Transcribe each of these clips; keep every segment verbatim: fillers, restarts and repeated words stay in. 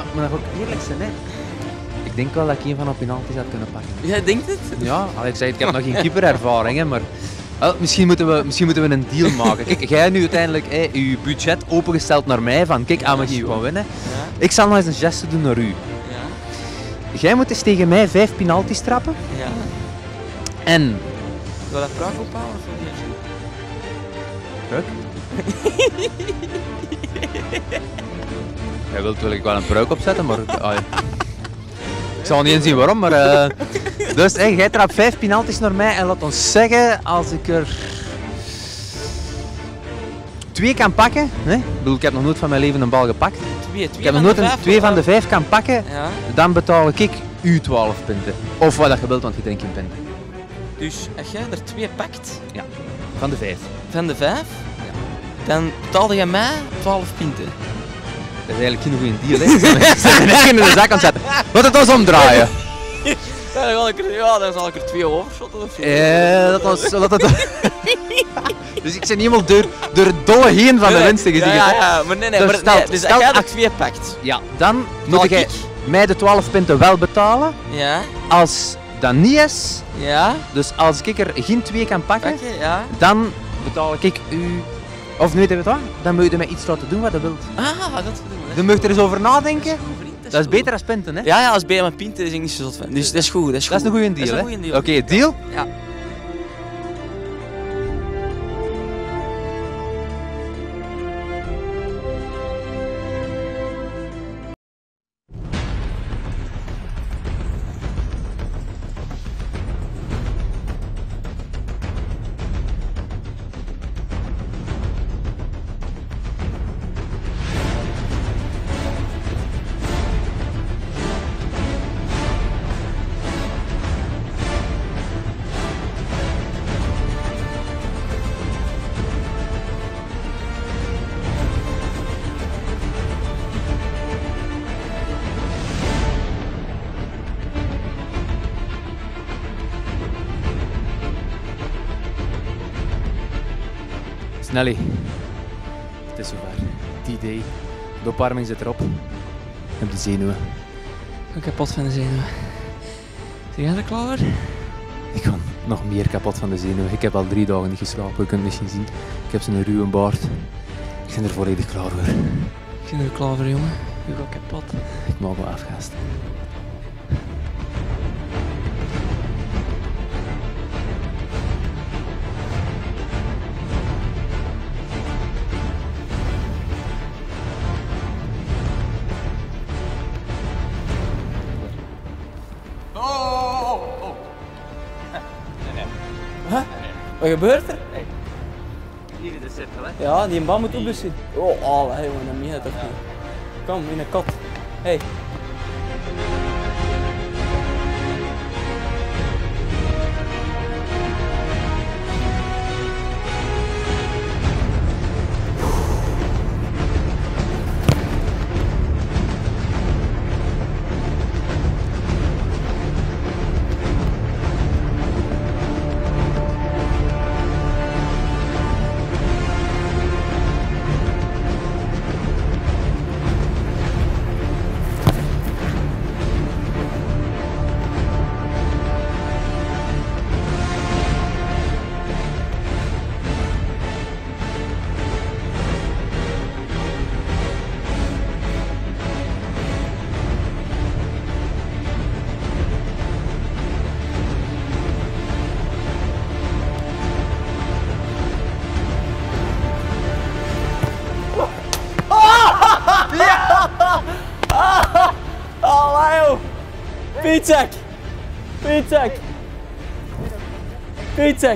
maar dat ga ik eerlijk zijn, hè. Ik denk wel dat ik een van de penalties had kunnen pakken. Jij denkt het? Ja, ik zei, ik heb nog geen keeperervaring, hè, maar wel, misschien, moeten we, misschien moeten we een deal maken. Kijk, jij hebt nu uiteindelijk hè, je budget opengesteld naar mij, van kijk, aan mag je gewoon winnen. Ja. Ik zal nog eens een geste doen naar u. Ja. Jij moet eens tegen mij vijf penalties trappen Ja. en... Wil dat Praag ophouden of wil je Pruik? Jij wilt wil ik wel een pruik opzetten, maar... ah, ja. Ik zal niet eens zien waarom, maar... Uh, dus hey, jij trapt vijf penalties naar mij en laat ons zeggen, als ik er... twee kan pakken, hè? Ik bedoel, ik heb nog nooit van mijn leven een bal gepakt. Twee, twee Ik heb nog van nooit de een, vijf, twee van of- de vijf kan pakken, Ja. dan betaal ik u twaalf punten. Of wat dat je wilt, want je drinkt geen punten. Dus als jij er twee pakt Ja, van de vijf. van de vijf, Ja. dan betaalde je mij twaalf punten. Dat is eigenlijk geen goede deal, hè? Ze zijn er in de zak aan het zetten. Laat het ons omdraaien. Ja, dan, zal ik er, ja, dan zal ik er twee overschotten of zo. Eh, dat was... Dat, dat, dus ik ben niet helemaal door, door het dolle heen van de Nee, winsten gezien. Ja, ja, ja, maar nee, nee. Dus Maar, stel- nee, dus stel- als jij er ach- twee pakt, Ja, dan betaal moet jij ik. mij de twaalf punten wel betalen. Ja, Als dat niet is, ja, dus als ik er geen twee kan pakken, pak je, ja. dan betaal ik u... Of nu weet je wat? Dan moet je mij iets laten doen wat je wilt. Ah, dat bedoel ik. Dan moet je er eens over nadenken. Goed, vriend, Dat is goed. beter als punten, hè? Ja, ja, als bij mijn pinten is ik niet zo zot van. Dus dat is goed, dat is goed. Dat is een goede deal, Dat is hè? een goede deal. Oké, deal? Ja. Snelly. Het is zover. D-Day. De opwarming zit erop. Op de zenuwen. Ik ben kapot van de zenuwen. Zijn jij er klaar voor? Ik kan nog meer kapot van de zenuwen. Ik heb al drie dagen niet geslapen, je kunt het misschien zien. Ik heb zo'n ruwe baard. Ik ben er volledig klaar voor. Ik ben er klaar voor, jongen. Ik ben kapot. Ik mag wel afgasten. Wat gebeurt er? Hier is de cirkel, hè? Ja, die bal moet opbussen. Oh, oh, hey, jongen, dat meen je toch niet. Kom, in een kat. Hey. Oh, Pietzak! Pietzak! Pietzak!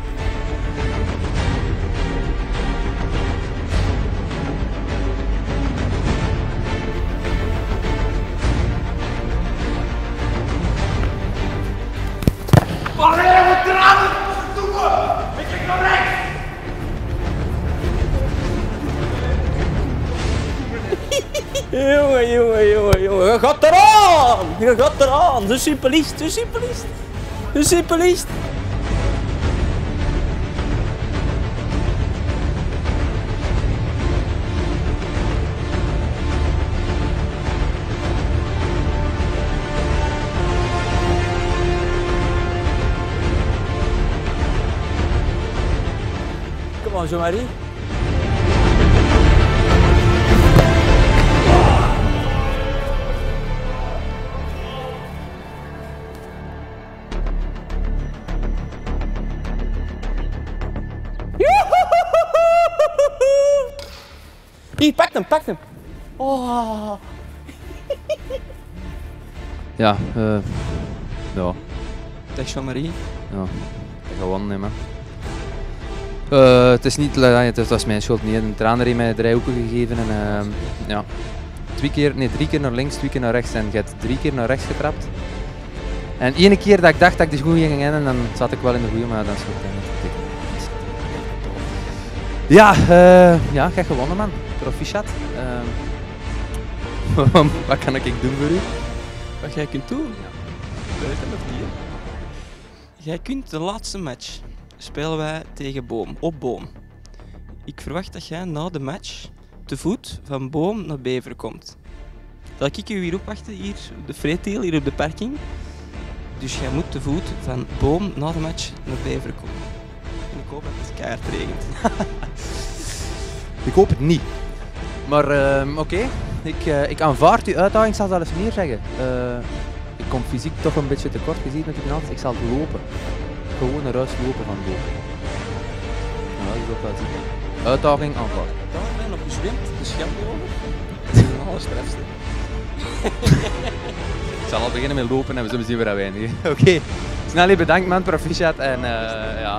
Jongen, jongen, jongen, jongen. Je gaat eraan! Je gaat eraan! Zo simpel is het, zo simpel is het. Zo simpel is het. zo maar hier. Hier, pak hem, pak hem. Oh. Ja, uh, ja. Dag Jean-Marie. Ja, ik ga gewonnen, man. Uh, het is niet, uh, het was mijn schuld niet. De trainer heeft mij drie hoeken gegeven en uh, ja. Twee keer, nee, drie keer naar links, twee keer naar rechts en je hebt drie keer naar rechts getrapt. En ene keer dat ik dacht dat ik de goede ging rennen, dan zat ik wel in de goede, maar dan schoot hij niet. Ja, uh, ja, ik heb gewonnen, man. Proficiat. Uh, wat kan ik doen voor u? Wat jij kunt doen? Ja. Dat weet je nog niet, hè? Jij kunt de laatste match spelen wij tegen Boom, op Boom. Ik verwacht dat jij na de match te voet van Boom naar Beveren komt. Zal ik je hier opwachten, hier op de Freetiel, hier op de parking? Dus jij moet te voet van Boom na de match naar Beveren komen. En ik hoop dat het keihard regent. Ik hoop het niet. Maar uh, oké, okay. ik, uh, ik aanvaard uw uitdaging, ik zal zelfs meer zeggen. Uh, ik kom fysiek toch een beetje tekort gezien met die penalty. Ik zal lopen. Gewoon naar huis lopen van boven. Nou, dat is ook wel zien. Uitdaging aanvaard. Daar ben je op gezwemd, de schande over. Dat is een allerstrefste. Ik zal al beginnen met lopen en we zullen zien waar we eindigen. Oké, okay. Snel bedankt man, proficiat en uh, ja.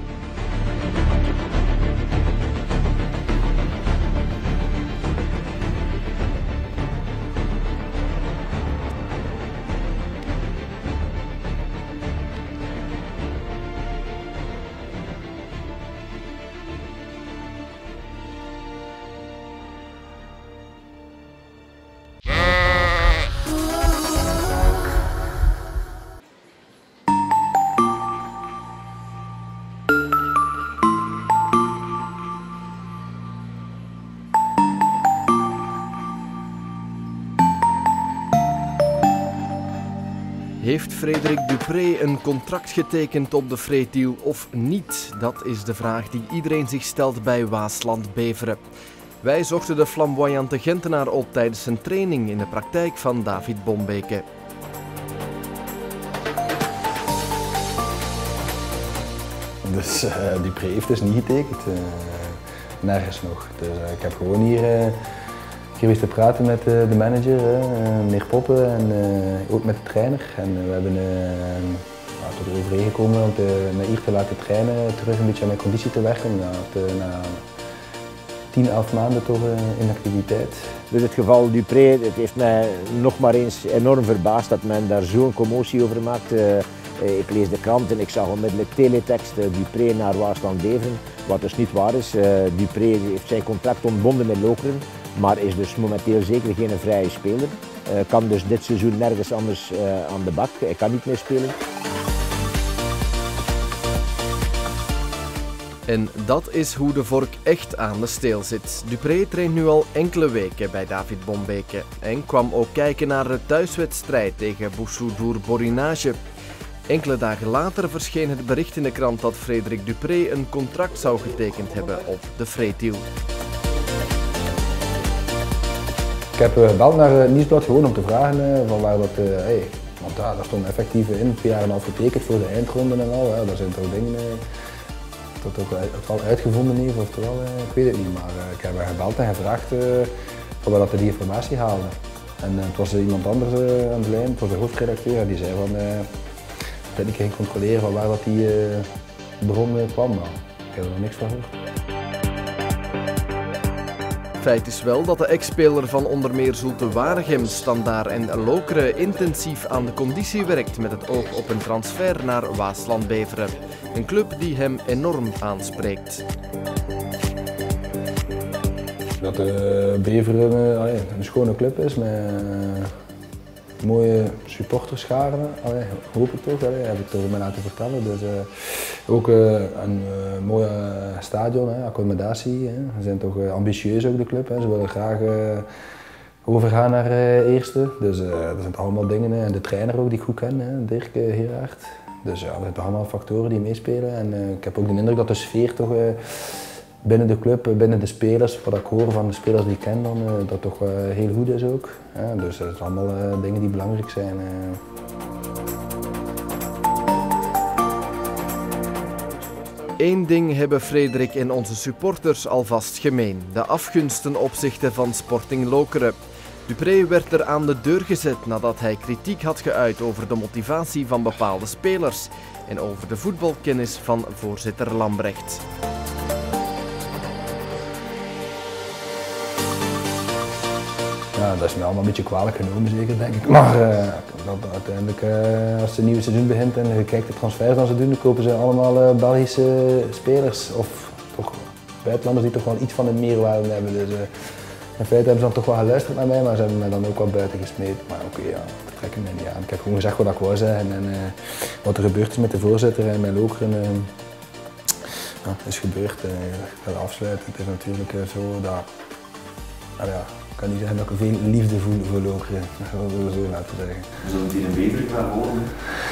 Heeft Frederik Dupré een contract getekend op de Freetiel of niet? Dat is de vraag die iedereen zich stelt bij Waasland Beveren. Wij zochten de flamboyante Gentenaar op tijdens een training in de praktijk van David Bombeke. Dus uh, Dupré heeft dus niet getekend, uh, nergens nog. Dus uh, ik heb gewoon hier uh, geweest te praten met uh, de manager, uh, meneer Poppen, en uh, ook met de trainer. En uh, we hebben uh, uh, tot er overeengekomen om te, me hier te laten trainen, terug een beetje aan mijn conditie te werken. Na, te, na tien, elf maanden toch uh, inactiviteit. Dus het geval Dupré, het heeft mij nog maar eens enorm verbaasd dat men daar zo'n commotie over maakt. Uh, Ik lees de krant en ik zag onmiddellijk teletext uh, Dupré naar Waasland Beveren, wat dus niet waar is. Uh, Dupré heeft zijn contract ontbonden met Lokeren, maar is dus momenteel zeker geen vrije speler. Uh, kan dus dit seizoen nergens anders uh, aan de bak, hij kan niet meer spelen. En dat is hoe de vork echt aan de steel zit. Dupré traint nu al enkele weken bij David Bombeke en kwam ook kijken naar de thuiswedstrijd tegen Boussoudour Borinage. Enkele dagen later verscheen het bericht in de krant dat Frederik Dupré een contract zou getekend hebben op de Freetiel. Ik heb gebeld naar het Nieuwsblad gewoon om te vragen van waar dat, uh, hey, want ja, daar stond effectief in, twee jaar en een half getekend voor de eindronde en al. Ja, daar zijn toch dingen uh, dat ook het al uitgevonden heeft, oftewel, uh, ik weet het niet, maar uh, ik heb haar gebeld en gevraagd uh, van waar dat die informatie haalde. En uh, het was iemand anders uh, aan de lijn, het was de hoofdredacteur, en die zei van uh, dat ik ging controleren van waar dat die uh, bron uh, kwam, maar ik heb er nog niks van gehoord. Feit is wel dat de ex-speler van onder meer Zulte Waregem, Standaard en Lokeren intensief aan de conditie werkt met het oog op een transfer naar Waasland Beveren. Een club die hem enorm aanspreekt. Dat uh, Beveren uh, een schone club is met uh, mooie supporterscharen, allee, hoop ik toch, allee, heb ik toch mij laten vertellen. Dus, uh, ook uh, een uh, mooi uh, stadion, hè, accommodatie. Hè. Ze zijn toch uh, ambitieus ook de club, hè. Ze willen graag uh, overgaan naar uh, eerste. Dus uh, dat zijn allemaal dingen. Hè. En de trainer ook die ik goed ken, hè, Dirk uh, Heeraert. Dus ja, dat zijn allemaal factoren die meespelen. En uh, ik heb ook de indruk dat de sfeer toch uh, binnen de club, binnen de spelers, wat ik hoor van de spelers die ik ken, dan, uh, dat toch uh, heel goed is ook. Ja, dus dat zijn allemaal uh, dingen die belangrijk zijn. Uh. Eén ding hebben Frederik en onze supporters alvast gemeen: de afgunst ten opzichte van Sporting Lokeren. Dupré werd er aan de deur gezet nadat hij kritiek had geuit over de motivatie van bepaalde spelers en over de voetbalkennis van voorzitter Lambrecht. Ja, dat is me allemaal een beetje kwalijk genomen, zeker, denk ik. Maar uh, dat, uiteindelijk, uh, als het nieuwe seizoen begint en je kijkt de transfers dan ze doen, dan kopen ze allemaal uh, Belgische spelers of toch buitenlanders die toch wel iets van een meerwaarde hebben. Dus, uh, in feite hebben ze dan toch wel geluisterd naar mij, maar ze hebben mij dan ook wel buiten gesmeed. Maar oké, okay, ja, dat trekken mij niet aan. Ik heb gewoon gezegd wat ik wou zeggen en uh, wat er gebeurd is met de voorzitter en mijn Lokeren. Uh, ja, is gebeurd. Uh, ik ga het afsluiten. Het is natuurlijk uh, zo dat. Uh, ja, ik kan niet zeggen dat ik veel liefde voel voor Lokeren, dat wil ik zo laten zeggen. Zullen we het hier een betere gaan horen?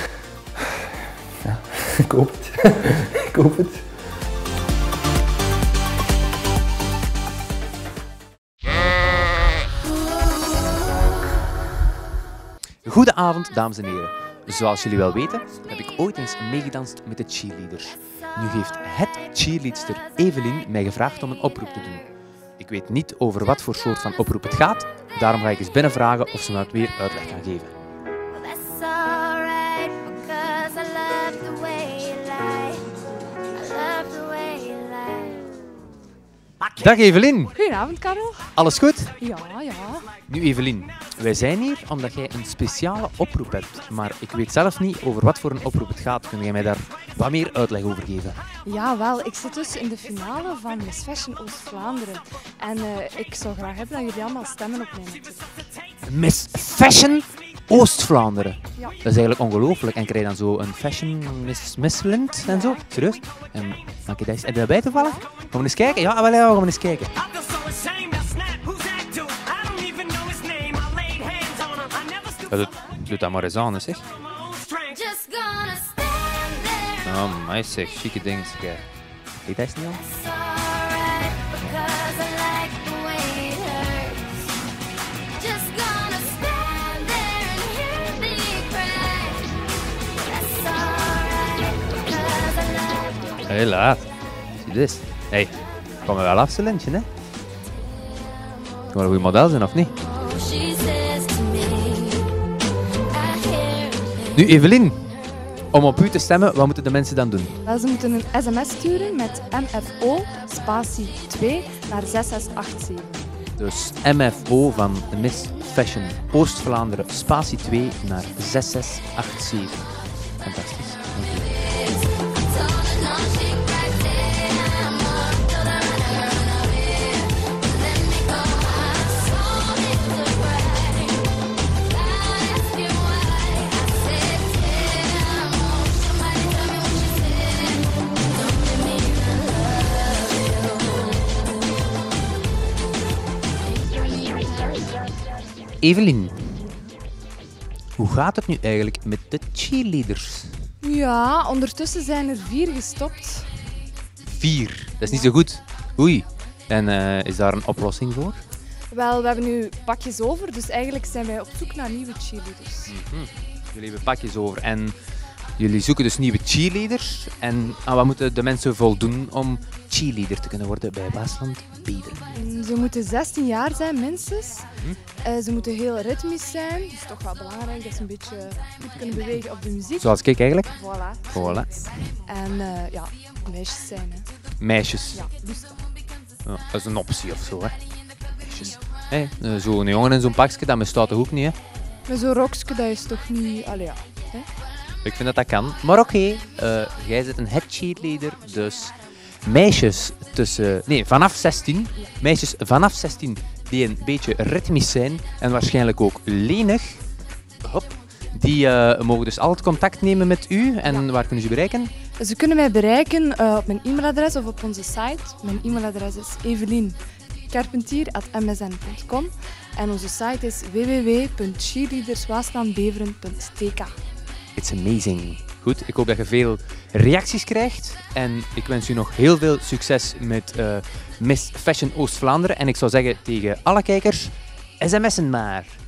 Ja, ik hoop het. Ik hoop het. Goedenavond, dames en heren. Zoals jullie wel weten, heb ik ooit eens meegedanst met de cheerleaders. Nu heeft het cheerleadster Evelien mij gevraagd om een oproep te doen. Ik weet niet over wat voor soort van oproep het gaat, daarom ga ik eens binnen vragen of ze me het weer uitleg kan geven. Dag Evelien. Goedenavond, Karel. Alles goed? Ja, ja. Nu Evelien, wij zijn hier omdat jij een speciale oproep hebt, maar ik weet zelf niet over wat voor een oproep het gaat. Kun jij mij daar wat meer uitleg over geven? Ja, wel. Ik zit dus in de finale van Miss Fashion Oost-Vlaanderen. En uh, ik zou graag hebben dat jullie allemaal stemmen op mij natuurlijk. Miss Fashion Oost-Vlaanderen? Ja. Dat is eigenlijk ongelooflijk. En krijg je dan zo een Fashion Miss Missland en zo? Serieus? En, dank je, dat is, heb je daarbij toevallig? Gaan we eens kijken? Ja, wel, ja, we gaan eens kijken. Ja, doe, doe dat maar eens aan, zeg. Oh, my zeg, chique dingen. Kijk, dat is niet al. Helaas. Zie je dit? Hé, hey, kom we wel af, zo'n lintje, hè? Kan wel een goed model zijn, of niet? Nu, Evelien, om op u te stemmen, wat moeten de mensen dan doen? Wel, ze moeten een sms sturen met M F O spatie twee naar zes zes acht zeven. Dus M F O van Miss Fashion Oost-Vlaanderen spatie twee naar zes zes acht zeven. Fantastisch. Dank u. Evelien, hoe gaat het nu eigenlijk met de cheerleaders? Ja, ondertussen zijn er vier gestopt. Vier, dat is niet zo goed. Oei, en uh, is daar een oplossing voor? Wel, we hebben nu pakjes over, dus eigenlijk zijn wij op zoek naar nieuwe cheerleaders. Mm-hmm. Jullie hebben pakjes over en jullie zoeken dus nieuwe cheerleaders. En aan wat moeten de mensen voldoen om cheerleader te kunnen worden bij Waasland Beveren? Ze moeten zestien jaar zijn, minstens. Hm? Uh, ze moeten heel ritmisch zijn. Het is toch wel belangrijk dat ze een beetje goed kunnen bewegen op de muziek. Zoals ik eigenlijk. Voilà. Voilà. En uh, ja, meisjes zijn, hè. Meisjes. Ja, dus Ja, dat is een optie of zo, hè. Meisjes. Hey, zo'n jongen in zo'n pakje, dat bestaat toch ook niet, hè? met zo'n rokje, dat is toch niet... Allee, ja. Hè? Ik vind dat dat kan. Maar oké, okay, uh, jij bent een head cheerleader, dus meisjes tussen... Nee, vanaf zestien. Meisjes vanaf zestien die een beetje ritmisch zijn en waarschijnlijk ook lenig. Hop. Die uh, mogen dus altijd contact nemen met u. En ja. Waar kunnen ze bereiken? Ze kunnen mij bereiken uh, op mijn e-mailadres of op onze site. Mijn e-mailadres is evelien carpentier at m s n punt com en onze site is w w w punt cheerleaderswaaslandbeveren punt t k. It's amazing. Goed, ik hoop dat je veel reacties krijgt. En ik wens u nog heel veel succes met uh, Miss Fashion Oost-Vlaanderen. En ik zou zeggen tegen alle kijkers, sms'en maar.